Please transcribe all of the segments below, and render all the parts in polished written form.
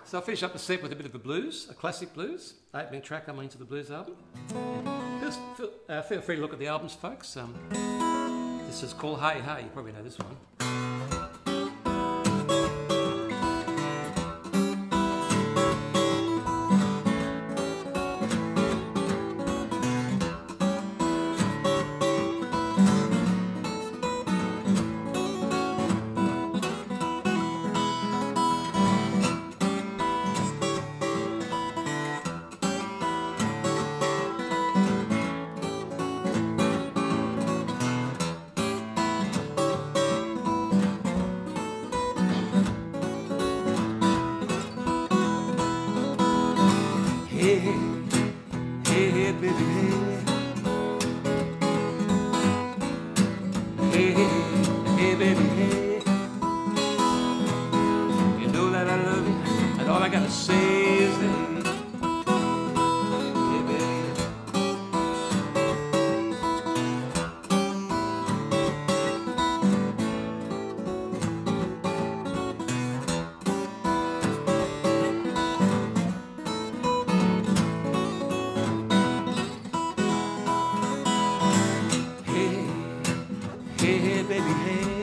So I'll finish up the set with a bit of a blues, a classic blues, opening track on Into the Blues album. Feel free to look at the albums, folks. This is called Hey Hey, you probably know this one. Hey, hey, hey, baby, hey. Hey, hey, baby, hey. You know that I love you, and all I gotta say is hey. Hey, baby. Hey, hey, baby, hey.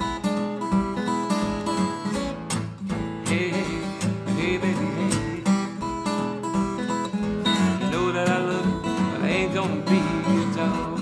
Hey, hey, baby, hey. You know that I love you, but I ain't gonna be your dog.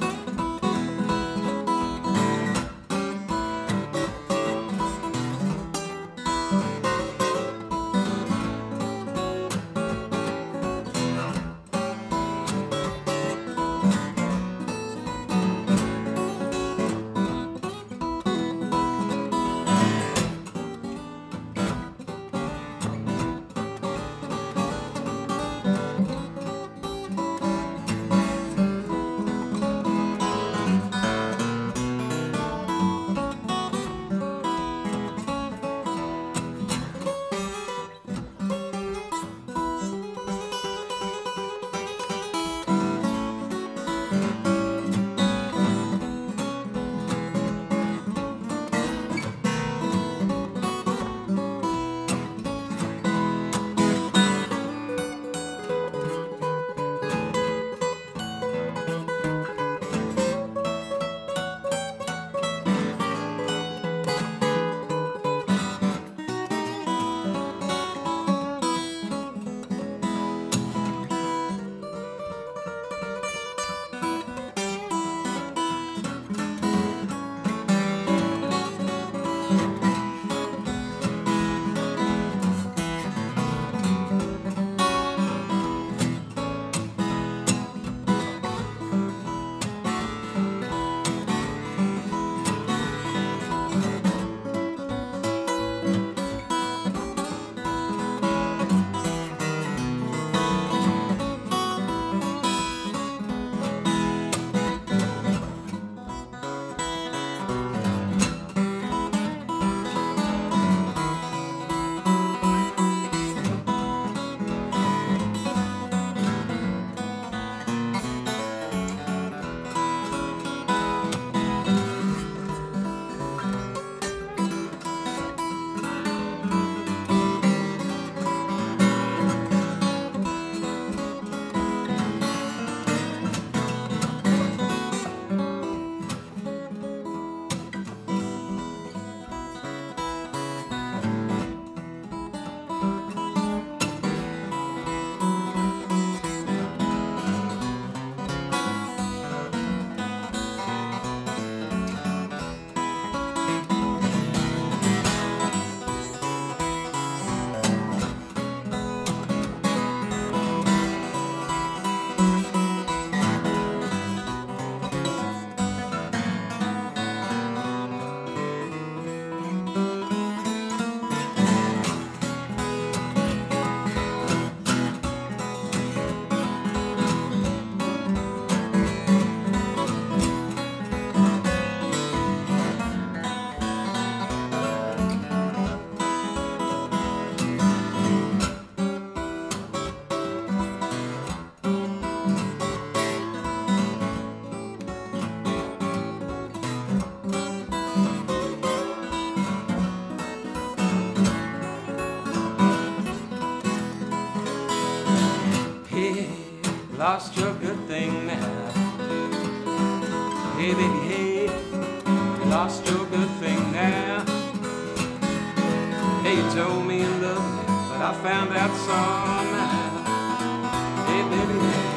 lost your good thing now. Hey baby, hey, you lost your good thing now. Hey, you told me you loved me, but I found out somehow. Hey baby, hey.